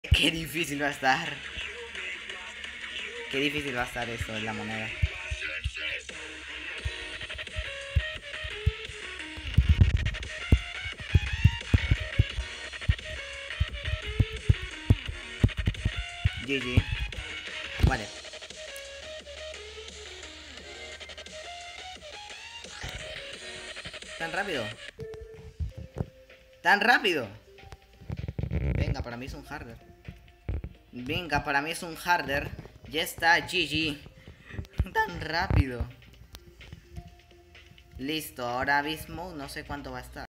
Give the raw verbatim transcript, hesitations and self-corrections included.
Qué difícil va a estar. Qué difícil va a estar esto de la moneda. G G. Vale. ¿Tan rápido? ¿Tan rápido? Venga, para mí es un harder. Venga, para mí es un harder. Ya está, G G. Tan rápido. Listo, ahora Abismo, no sé cuánto va a estar.